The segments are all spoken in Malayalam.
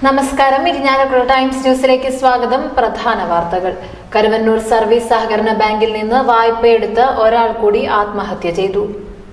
നമസ്കാരം. ഇരിഞ്ഞാലക്കുട ടൈംസ് ന്യൂസിലേക്ക് സ്വാഗതം. പ്രധാന വാർത്തകൾ. കരുവന്നൂർ സർവീസ് സഹകരണ ബാങ്കിൽ നിന്ന് വായ്പയെടുത്ത് ഒരാൾ കൂടി ആത്മഹത്യ ചെയ്തു.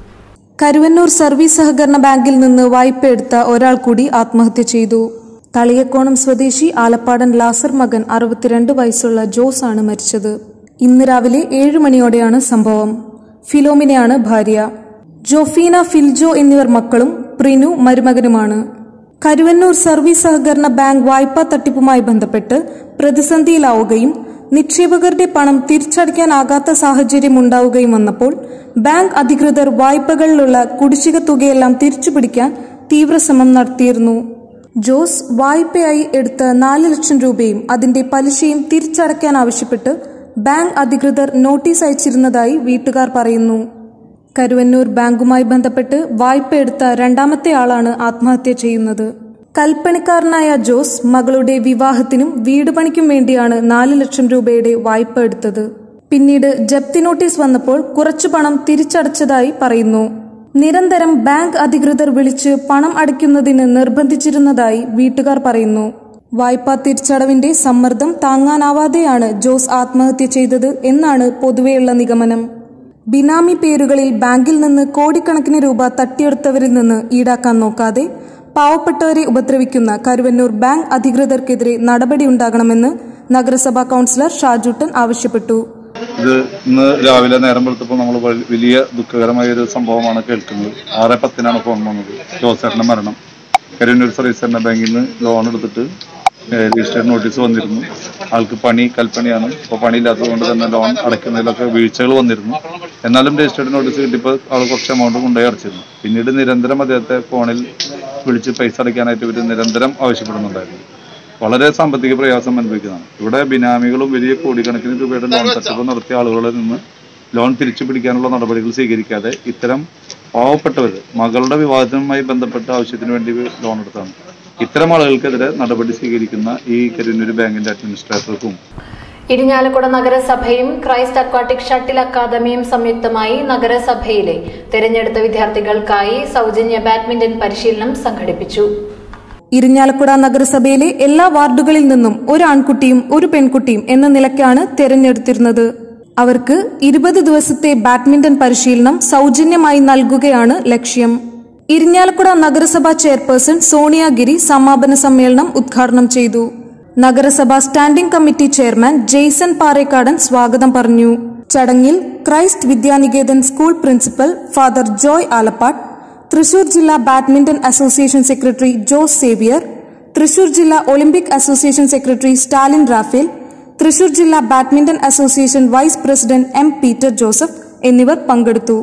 കരുവന്നൂർ സർവീസ് സഹകരണ ബാങ്കിൽ നിന്ന് വായ്പയെടുത്ത ഒരാൾ കൂടി ആത്മഹത്യ ചെയ്തു. തളിയക്കോണം സ്വദേശി ആലപ്പാടൻ ലാസർ മകൻ 62 വയസ്സുള്ള ജോസ് ആണ് മരിച്ചത്. ഇന്ന് രാവിലെ 7 മണിയോടെയാണ് സംഭവം. ഫിലോമിനയാണ് ഭാര്യ. ജോഫീന, ഫിൽജോ എന്നിവർ മക്കളും പ്രിനു മരുമകനുമാണ്. കരുവന്നൂർ സർവീസ് സഹകരണ ബാങ്ക് വായ്പാ തട്ടിപ്പുമായി ബന്ധപ്പെട്ട് പ്രതിസന്ധിയിലാവുകയും നിക്ഷേപകരുടെ പണം തിരിച്ചടയ്ക്കാനാകാത്ത സാഹചര്യം ഉണ്ടാവുകയും വന്നപ്പോൾ ബാങ്ക് അധികൃതർ വായ്പകളിലുള്ള കുടിശ്ശിക തുകയെല്ലാം തിരിച്ചുപിടിക്കാൻ തീവ്രശ്രമം നടത്തിയിരുന്നു. ജോസ് വായ്പയായി എടുത്ത 4 ലക്ഷം രൂപയും അതിന്റെ പലിശയും തിരിച്ചടയ്ക്കാനാവശ്യപ്പെട്ട് ബാങ്ക് അധികൃതർ നോട്ടീസ് അയച്ചിരുന്നതായി വീട്ടുകാർ പറയുന്നു. കരുവന്നൂർ ബാങ്കുമായി ബന്ധപ്പെട്ട് വായ്പ എടുത്ത രണ്ടാമത്തെ ആളാണ് ആത്മഹത്യ ചെയ്യുന്നത്. കൽപ്പണിക്കാരനായ ജോസ് മകളുടെ വിവാഹത്തിനും വീട് പണിക്കും വേണ്ടിയാണ് 4 ലക്ഷം രൂപയുടെ വായ്പ എടുത്തത്. പിന്നീട് ജപ്തി നോട്ടീസ് വന്നപ്പോൾ കുറച്ചു പണം തിരിച്ചടച്ചതായി പറയുന്നു. നിരന്തരം ബാങ്ക് അധികൃതർ വിളിച്ച് പണം അടയ്ക്കുന്നതിന് നിർബന്ധിച്ചിരുന്നതായി വീട്ടുകാർ പറയുന്നു. വായ്പാ തിരിച്ചടവിന്റെ സമ്മർദ്ദം താങ്ങാനാവാതെയാണ് ജോസ് ആത്മഹത്യ ചെയ്തത് എന്നാണ് പൊതുവെയുള്ള നിഗമനം. ബിനാമി പേരുകളിൽ ബാങ്കിൽ നിന്ന് കോടിക്കണക്കിന് രൂപ തട്ടിയെടുത്തവരിൽ നിന്ന് ഈടാക്കാൻ നോക്കാതെ പാവപ്പെട്ടവരെ ഉപദ്രവിക്കുന്ന കരുവന്നൂർ ബാങ്ക് അധികൃതർക്കെതിരെ നടപടിയുണ്ടാകണമെന്ന് നഗരസഭാ കൌൺസിലർ ഷാജുട്ടൻ ആവശ്യപ്പെട്ടു. ഇത് ഇന്ന് രാവിലെ നേരം വെളുത്തപ്പോൾ നമ്മൾ വലിയ ദുഃഖകരമായ ഒരു സംഭവമാണ് കേൾക്കുന്നത്. 6:10 ഫോൺ വന്നത്. ജോസേട്ടന്റെ മരണം. കരുവന്നൂർ സർവീസ് സഹകരണ ബാങ്കിൽ നിന്ന് ലോൺ എടുത്തിട്ട് രജിസ്റ്റർ നോട്ടീസ് വന്നിരുന്നു. ആൾക്ക് കൽപ്പണിയാണ്. ഇപ്പോൾ പണിയില്ലാത്തത് കൊണ്ട് തന്നെ ലോൺ അടയ്ക്കുന്നതിലൊക്കെ വീഴ്ചകൾ വന്നിരുന്നു. എന്നാലും രജിസ്റ്റേർഡ് നോട്ടീസ് കിട്ടിയപ്പോൾ ആൾ കുറച്ച് എമൗണ്ട് കൊണ്ടുപോയി അടച്ചിരുന്നു. പിന്നീട് നിരന്തരം അദ്ദേഹത്തെ ഫോണിൽ വിളിച്ച് പൈസ അടയ്ക്കാനായിട്ട് ഇവർ നിരന്തരം ആവശ്യപ്പെടുന്നുണ്ടായിരുന്നു. വളരെ സാമ്പത്തിക പ്രയാസം അനുഭവിക്കുന്നതാണ്. ഇവിടെ ബിനാമികളും വലിയ കോടിക്കണക്കിന് രൂപയുടെ ലോൺ തട്ടിപ്പ് നടത്തിയ ആളുകളിൽ നിന്ന് ലോൺ തിരിച്ചു പിടിക്കാനുള്ള നടപടികൾ സ്വീകരിക്കാതെ ഇത്തരം പാവപ്പെട്ടവർ മകളുടെ വിവാഹവുമായി ബന്ധപ്പെട്ട ആവശ്യത്തിന് വേണ്ടി ലോൺ എടുത്താണ്. ഇത്തരം ആളുകൾക്കെതിരെ നടപടി സ്വീകരിക്കുന്ന ഈ കരുവന്നൂർ ബാങ്കിന്റെ അഡ്മിനിസ്ട്രേറ്റർക്കും ഇരിഞ്ഞാലക്കുട നഗരസഭയും ക്രൈസ്റ്റ് അക്വാട്ടിക് ഷട്ടിൽ അക്കാദമിയും സംയുക്തമായി നഗരസഭയിലെ തെരഞ്ഞെടുത്ത വിദ്യാർത്ഥികൾക്കായി സൗജന്യ ബാഡ്മിന്റൺ പരിശീലനം സംഘടിപ്പിച്ചു. ഇരിഞ്ഞാലക്കുട നഗരസഭയിലെ എല്ലാ വാർഡുകളിൽ നിന്നും ഒരു ആൺകുട്ടിയും ഒരു പെൺകുട്ടിയും എന്ന നിലയ്ക്കാണ് തെരഞ്ഞെടുത്തിരുന്നത്. അവർക്ക് 20 ദിവസത്തെ ബാഡ്മിന്റൺ പരിശീലനം സൗജന്യമായി നൽകുകയാണ് ലക്ഷ്യം. ഇരിഞ്ഞാലക്കുട നഗരസഭാ ചെയർപേഴ്സൺ സോണിയ ഗിരി സമാപന സമ്മേളനം ഉദ്ഘാടനം ചെയ്തു. നഗരസഭാ standing committee chairman Jaison Parekkadan സ്വാഗതം പറഞ്ഞു. ചടങ്ങിൽ Christ Vidyaniketan school principal father Joy Alappat, Thrissur ജില്ലാ badminton association secretary Jose Xavier, Thrissur ജില്ലാ Olympic association secretary Stalin Raphael, Thrissur ജില്ലാ badminton association vice president M Peter Joseph എന്നിവർ പങ്കെടുത്തു.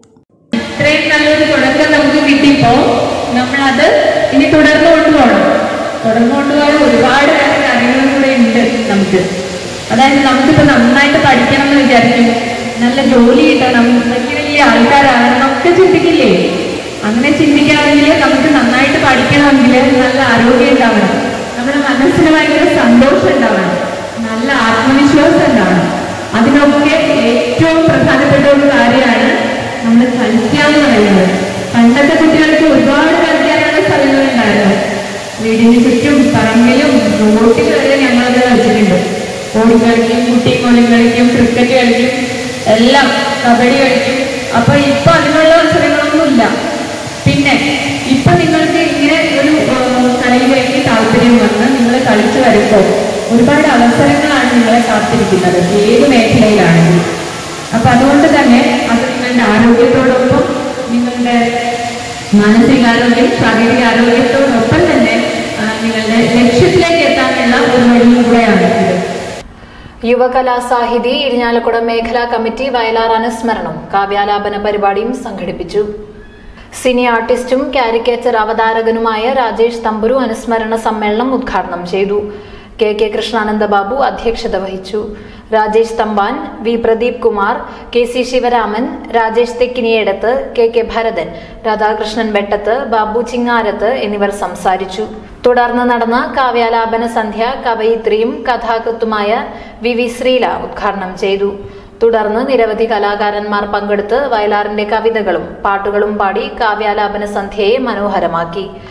ഇത്രയും നല്ലൊരു തുടക്കം നമുക്ക് കിട്ടിയപ്പോൾ നമ്മളത് ഇനി തുടർന്നു കൊണ്ടുപോകണം. ഒരുപാട് കാര്യങ്ങളും കൂടെ ഉണ്ട് നമുക്ക്. അതായത് നമുക്കിപ്പോൾ നന്നായിട്ട് പഠിക്കണം എന്ന് വിചാരിക്കും, നല്ല ജോലി കിട്ടണം, വലിയ വലിയ ആൾക്കാരാകണം നമുക്ക് ചിന്തിക്കില്ലേ? അങ്ങനെ ചിന്തിക്കാമെങ്കിൽ നമുക്ക് നന്നായിട്ട് പഠിക്കണമെങ്കിൽ നല്ല ആരോഗ്യം ഉണ്ടാവണം, നമ്മുടെ മനസ്സിന് ഭയങ്കര സന്തോഷം ഉണ്ടാവണം, നല്ല ആത്മവിശ്വാസം ഉണ്ടാവണം. അതിനൊക്കെ ഏറ്റവും പ്രധാനപ്പെട്ട ഒരു കാര്യമാണ് നമ്മൾ കളിക്കാന്ന് പറയുന്നത്. പണ്ടത്തെ കുട്ടികൾക്ക് ഒരുപാട് കളിക്കാനുള്ള സ്ഥലങ്ങളുണ്ടായിരുന്നു. വീടിന് ചുറ്റും പറമ്പിലും റോട്ടിൽ വരെ ഞങ്ങളത് കളിച്ചിട്ടുണ്ട്. ഓടിക്കളിക്കും, കുട്ടിക്കോലി കളിക്കും, ക്രിക്കറ്റ് കളിക്കും, എല്ലാം കബഡി കളിക്കും. അപ്പൊ ഇപ്പൊ അതിനുള്ള അവസരങ്ങളൊന്നുമില്ല. പിന്നെ ഇപ്പൊ നിങ്ങൾക്ക് ഇങ്ങനെ ഒരു കളിയിലേക്ക് താല്പര്യം വന്ന് നിങ്ങൾ കളിച്ചു വരുമ്പോൾ ഒരുപാട് അവസരങ്ങളാണ് നിങ്ങളെ കാത്തിരിക്കുന്നത്, ഏത് മേഖലയിലാണെങ്കിലും. അപ്പൊ അതുകൊണ്ട് തന്നെ അത് നിങ്ങളുടെ ആരോഗ്യത്തോടൊപ്പം നിങ്ങളുടെ മാനസികാരോഗ്യം, ശാരീരിക ആരോഗ്യത്തോടൊപ്പം തന്നെ നിങ്ങളുടെ ലക്ഷ്യത്തിലേക്ക് എത്താനുള്ള ഒരു വഴിയും കൂടെയാണ് ഇത്. യുവകലാസാഹിതി ഇരിഞ്ഞാലക്കുട മേഖലാ കമ്മിറ്റി വയലാർ അനുസ്മരണം കാവ്യാലാപന പരിപാടിയും സംഘടിപ്പിച്ചു. സിനി ആർട്ടിസ്റ്റും കാരിക്കേച്ചർ അവതാരകനുമായ രാജേഷ് തമ്പുരു അനുസ്മരണ സമ്മേളനം ഉദ്ഘാടനം ചെയ്തു. കെ കൃഷ്ണാനന്ദ ബാബു അധ്യക്ഷത വഹിച്ചു. Rajesh Thampan, V Pradeep Kumar, K C Sivaraman, Rajesh Thekkiniyedath, K Bharathan, Radhakrishnan Vettath, Babu Chingarath എന്നിവർ സംസാരിച്ചു. തുടർന്ന് നടന്ന കാവ്യാലാപന സന്ധ്യ കവയിത്രിയും കഥാകൃത്തുമായ വി ശ്രീല ഉദ്ഘാടനം ചെയ്തു. തുടർന്ന് നിരവധി കലാകാരന്മാർ പങ്കെടുത്ത് വയലാറിന്റെ കവിതകളും പാട്ടുകളും പാടി കാവ്യാലാപന സന്ധ്യയെ മനോഹരമാക്കി.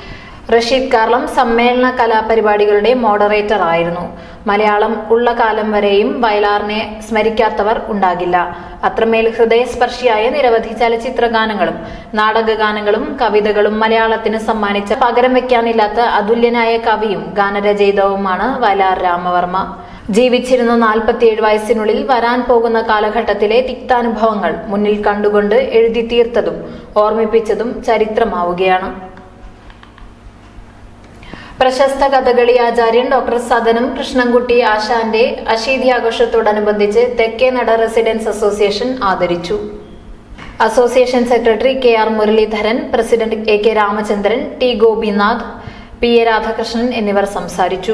റഷീദ് കാർളം സമ്മേളന കലാപരിപാടികളുടെ മോഡറേറ്റർ ആയിരുന്നു. മലയാളം ഉള്ള കാലം വരെയും വയലാറിനെ സ്മരിക്കാത്തവർ ഉണ്ടാകില്ല. അത്രമേൽ ഹൃദയസ്പർശിയായ നിരവധി ചലച്ചിത്ര ഗാനങ്ങളും നാടകഗാനങ്ങളും കവിതകളും മലയാളത്തിന് സമ്മാനിച്ച പകരം വയ്ക്കാനില്ലാത്ത അതുല്യനായ കവിയും ഗാനരചയിതാവുമാണ് വയലാർ രാമവർമ്മ. ജീവിച്ചിരുന്ന 47 വയസ്സിനുള്ളിൽ വരാൻ പോകുന്ന കാലഘട്ടത്തിലെ തിക്താനുഭവങ്ങൾ മുന്നിൽ കണ്ടുകൊണ്ട് എഴുതി തീർത്തതും ഓർമ്മിപ്പിച്ചതും ചരിത്രമാവുകയാണ്. പ്രശസ്ത കഥകളി ആചാര്യൻ ഡോക്ടർ സദനം കൃഷ്ണൻകുട്ടി ആശാന്റെ അശീതി ആഘോഷത്തോടനുബന്ധിച്ച് തെക്കേനട റെസിഡൻസ് അസോസിയേഷൻ ആദരിച്ചു. Association secretary KR Muraleedharan, president AK Ramachandran, T Gopinath, PA Radhakrishnan എന്നിവർ സംസാരിച്ചു.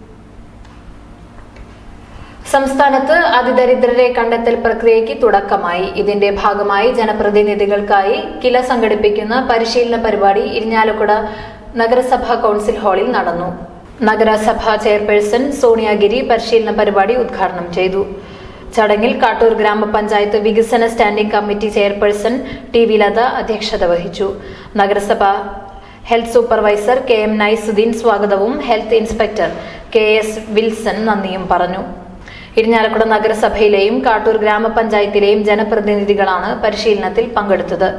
സംസ്ഥാനത്ത് അതിദരിദ്രരെ കണ്ടെത്തൽ പ്രക്രിയയ്ക്ക് തുടക്കമായി. ഇതിന്റെ ഭാഗമായി ജനപ്രതിനിധികൾക്കായി കില സംഘടിപ്പിക്കുന്ന പരിശീലന പരിപാടി ഇരിഞ്ഞാലക്കുട നഗരസഭാ കൌൺസിൽ ഹാളിൽ നടന്നു. നഗരസഭാ ചെയർപേഴ്സൺ സോണിയാഗിരി പരിശീലന പരിപാടി ഉദ്ഘാടനം ചെയ്തു. ചടങ്ങിൽ കാട്ടൂർ ഗ്രാമപഞ്ചായത്ത് വികസന standing committee chairperson TV Latha അധ്യക്ഷത വഹിച്ചു. നഗരസഭ ഹെൽത്ത് സൂപ്പർവൈസർ KM നൈസുദ്ദീൻ സ്വാഗതവും ഹെൽത്ത് ഇൻസ്പെക്ടർ KS വിൽസൺ നന്ദിയും പറഞ്ഞു. ഇരിഞ്ഞാലക്കുട നഗരസഭയിലെയും കാട്ടൂർ ഗ്രാമപഞ്ചായത്തിലെയും ജനപ്രതിനിധികളാണ് പരിശീലനത്തിൽ പങ്കെടുത്തത്.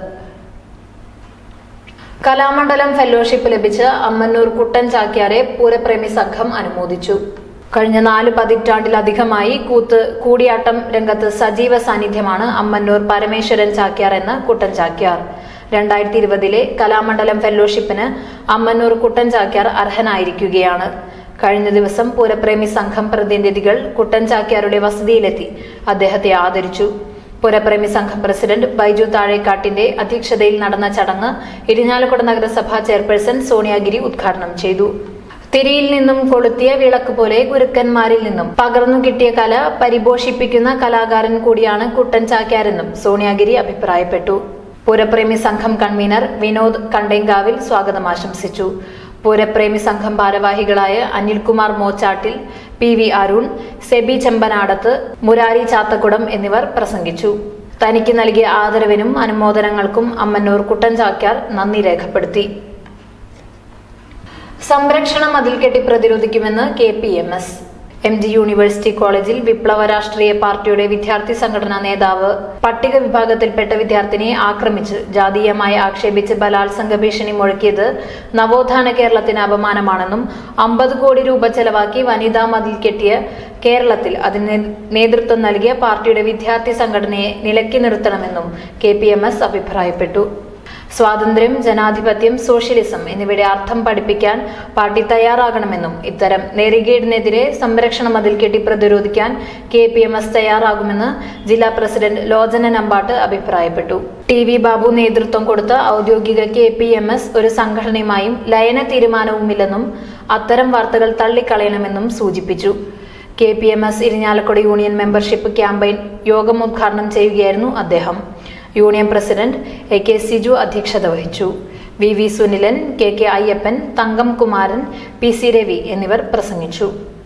കലാമണ്ഡലം ഫെലോഷിപ്പ് ലഭിച്ച അമ്മന്നൂർ കുട്ടൻ ചാക്യാരെ പൂരപ്രേമി സംഘം അനുമോദിച്ചു. കഴിഞ്ഞ 4 പതിറ്റാണ്ടിലധികമായി കൂടിയാട്ടം രംഗത്ത് സജീവ സാന്നിധ്യമാണ് അമ്മന്നൂർ പരമേശ്വരൻ ചാക്യാർ എന്ന കുട്ടൻ ചാക്യാർ. 2020 കലാമണ്ഡലം ഫെലോഷിപ്പിന് അമ്മന്നൂർ കുട്ടൻ ചാക്യാർ അർഹനായിരിക്കുകയാണ്. കഴിഞ്ഞ ദിവസം പൂരപ്രേമി സംഘം പ്രതിനിധികൾ കുട്ടൻ ചാക്യാരുടെ വസതിയിലെത്തി അദ്ദേഹത്തെ ആദരിച്ചു. പൂരപ്രേമി സംഘം പ്രസിഡന്റ് ബൈജു താഴേക്കാട്ടിന്റെ അധ്യക്ഷതയിൽ നടന്ന ചടങ്ങ് ഇരിഞ്ഞാലക്കുട നഗരസഭാ ചെയർപേഴ്സൺ സോണിയാഗിരി ഉദ്ഘാടനം ചെയ്തു. തിരിയിൽ നിന്നും കൊളുത്തിയ വിളക്ക് പോലെ ഗുരുക്കന്മാരിൽ നിന്നും പകർന്നു കിട്ടിയ കല പരിപോഷിപ്പിക്കുന്ന കലാകാരൻ കൂടിയാണ് കുട്ടൻ ചാക്യാരെന്നും സോണിയാഗിരി അഭിപ്രായപ്പെട്ടു. പൂരപ്രേമി സംഘം കൺവീനർ വിനോദ് കണ്ടേങ്കാവിൽ സ്വാഗതം ആശംസിച്ചു. പൂരപ്രേമി സംഘം ഭാരവാഹികളായ അനിൽകുമാർ മോച്ചാട്ടിൽ, PV അരുൺ, സെബി ചെമ്പനാടത്ത്, മുരാരി ചാത്തക്കുടം എന്നിവർ പ്രസംഗിച്ചു. തനിക്ക് നൽകിയ ആദരവിനും അനുമോദനങ്ങൾക്കും അമ്മന്നൂർ കുട്ടൻ ചാക്യാർ നന്ദി രേഖപ്പെടുത്തി. സംരക്ഷണ മതിൽകെട്ടി പ്രതിരോധിക്കുമെന്ന് KPMS. MG യൂണിവേഴ്സിറ്റി കോളേജിൽ വിപ്ലവ രാഷ്ട്രീയ പാർട്ടിയുടെ വിദ്യാർത്ഥി സംഘടനാ നേതാവ് പട്ടിക വിഭാഗത്തിൽപ്പെട്ട വിദ്യാർത്ഥിനിയെ ആക്രമിച്ച് ജാതീയമായി ആക്ഷേപിച്ച് ബലാത്സംഗ ഭീഷണി മുഴക്കിയത് നവോത്ഥാന കേരളത്തിന് അപമാനമാണെന്നും 50 കോടി രൂപ ചെലവാക്കി വനിതാ മതിൽ കെട്ടിയ കേരളത്തിൽ അതിന് നേതൃത്വം നൽകിയ പാർട്ടിയുടെ വിദ്യാർത്ഥി സംഘടനയെ നിലയ്ക്ക് നിർത്തണമെന്നും KPMS അഭിപ്രായപ്പെട്ടു. സ്വാതന്ത്ര്യം, ജനാധിപത്യം, സോഷ്യലിസം എന്നിവയുടെ അർത്ഥം പഠിപ്പിക്കാൻ പാർട്ടി തയ്യാറാകണമെന്നും ഇത്തരം നെറികേടിനെതിരെ സംരക്ഷണ മതിൽ കെട്ടി പ്രതിരോധിക്കാൻ KPMS തയ്യാറാകുമെന്ന് ജില്ലാ പ്രസിഡന്റ് ലോചന നമ്പാട്ട് അഭിപ്രായപ്പെട്ടു. TV ബാബു നേതൃത്വം കൊടുത്ത ഔദ്യോഗിക KPMS ഒരു സംഘടനയുമായും ലയന തീരുമാനവുമില്ലെന്നും അത്തരം വാർത്തകൾ തള്ളിക്കളയണമെന്നും സൂചിപ്പിച്ചു. KPMS Irinjalakuda union membership campaign യോഗം ഉദ്ഘാടനം ചെയ്യുകയായിരുന്നു അദ്ദേഹം. യൂണിയൻ പ്രസിഡന്റ് AK സിജു അധ്യക്ഷത വഹിച്ചു. VV സുനിലൻ, KK അയ്യപ്പൻ, തങ്കം കുമാരൻ, PC രവി എന്നിവർ പ്രസംഗിച്ചു.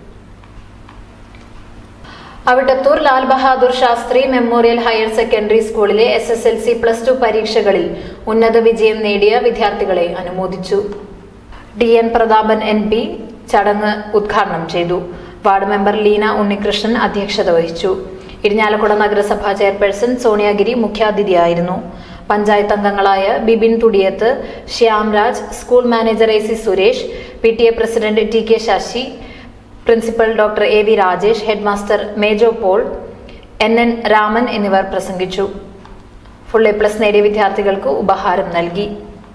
Avittathur Lal Bahadur Shastri memorial higher secondary സ്കൂളിലെ SSLC+2 പരീക്ഷകളിൽ ഉന്നത വിജയം നേടിയ വിദ്യാർത്ഥികളെ അനുമോദിച്ചു. DN പ്രതാപൻ NP ചടങ്ങ് ഉദ്ഘാടനം ചെയ്തു. വാർഡ് മെമ്പർ ലീന ഉണ്ണികൃഷ്ണൻ അധ്യക്ഷത വഹിച്ചു. ഇരിഞ്ഞാലക്കുട നഗരസഭാ ചെയർപേഴ്സൺ സോണിയാഗിരി മുഖ്യാതിഥിയായിരുന്നു. പഞ്ചായത്ത് അംഗങ്ങളായ Bibin Thudiyath, Shyamraj, school manager AC Suresh, PTA president TK Sasi, principal doctor AV Rajesh, headmaster Mejo Paul, NN Raman എന്നിവർ പ്രസംഗിച്ചു. ഫുൾ A+ നേടിയ വിദ്യാർത്ഥികൾക്ക് ഉപഹാരം നൽകി.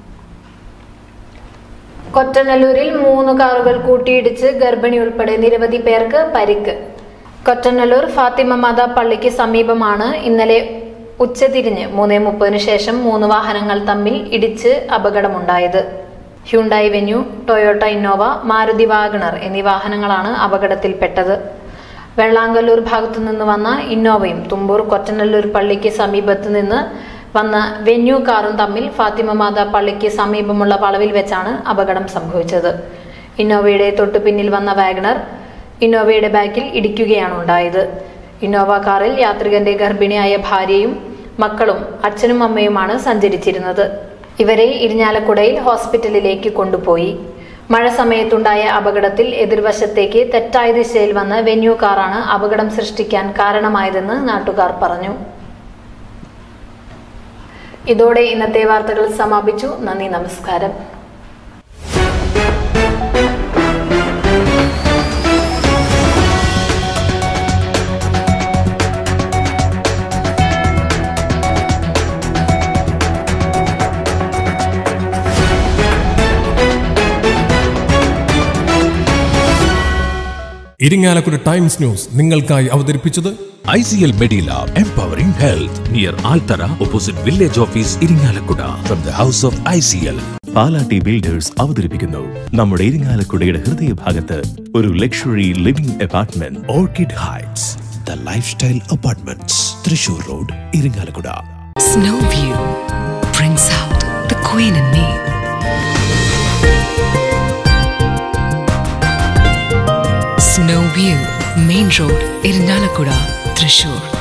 കൊറ്റനല്ലൂരിൽ 3 കാറുകൾ കൂട്ടിയിടിച്ച് ഗർഭിണി ഉൾപ്പെടെ നിരവധി പേർക്ക് പരിക്ക്. കൊറ്റനല്ലൂർ ഫാത്തിമ മാതാ പള്ളിക്ക് സമീപമാണ് ഇന്നലെ ഉച്ചതിരിഞ്ഞ് 3:30 ശേഷം 3 വാഹനങ്ങൾ തമ്മിൽ ഇടിച്ച് അപകടമുണ്ടായത്. Hyundai Venue, Toyota Innova, Maruti WagonR എന്നീ വാഹനങ്ങളാണ് അപകടത്തിൽപ്പെട്ടത്. വെള്ളാങ്കല്ലൂർ ഭാഗത്തുനിന്ന് വന്ന ഇന്നോവയും തുമ്പൂർ കൊറ്റനല്ലൂർ പള്ളിക്ക് സമീപത്ത് നിന്ന് വന്ന വെന്യൂ കാറും തമ്മിൽ ഫാത്തിമ മാതാ പള്ളിക്ക് സമീപമുള്ള വളവിൽ വെച്ചാണ് അപകടം സംഭവിച്ചത്. ഇന്നോവയുടെ തൊട്ടു പിന്നിൽ വന്ന വാഗണർ ഇന്നോവയുടെ ബാക്കിൽ ഇടിക്കുകയാണ് ഉണ്ടായത്. ഇന്നോവ കാറിൽ യാത്രികന്റെ ഗർഭിണിയായ ഭാര്യയും മക്കളും അച്ഛനും അമ്മയുമാണ് സഞ്ചരിച്ചിരുന്നത്. ഇവരെ ഇരിഞ്ഞാലക്കുടയിൽ ഹോസ്പിറ്റലിലേക്ക് കൊണ്ടുപോയി. മഴ സമയത്തുണ്ടായ അപകടത്തിൽ എതിർവശത്തേക്ക് തെറ്റായ ദിശയിൽ വന്ന വെന്യൂ കാറാണ് അപകടം സൃഷ്ടിക്കാൻ കാരണമായതെന്ന് നാട്ടുകാർ പറഞ്ഞു. ഇതോടെ ഇന്നത്തെ വാർത്തകൾ സമാപിച്ചു. നന്ദി, നമസ്കാരം. ഇരിങ്ങാലക്കുട ടൈംസ് ന്യൂസ് നിങ്ങൾക്കായി അവതരിപ്പിച്ചത് ICL Medilab Empowering Health near Altara opposite Village Office Irinjalakuda from the house of ICL. Palatty builders അവതരിപ്പിക്കുന്നു നമ്മുടെ ഇരിങ്ങാലക്കുടയുടെ ഹൃദയഭാഗത്ത് ഒരു luxury living apartment Orchid Heights The Lifestyle Apartments, Thrissur Road, Irinjalakuda. Snow View brings out the queen in me. Snow View, Main Road, Irinalakuda, Thrissur.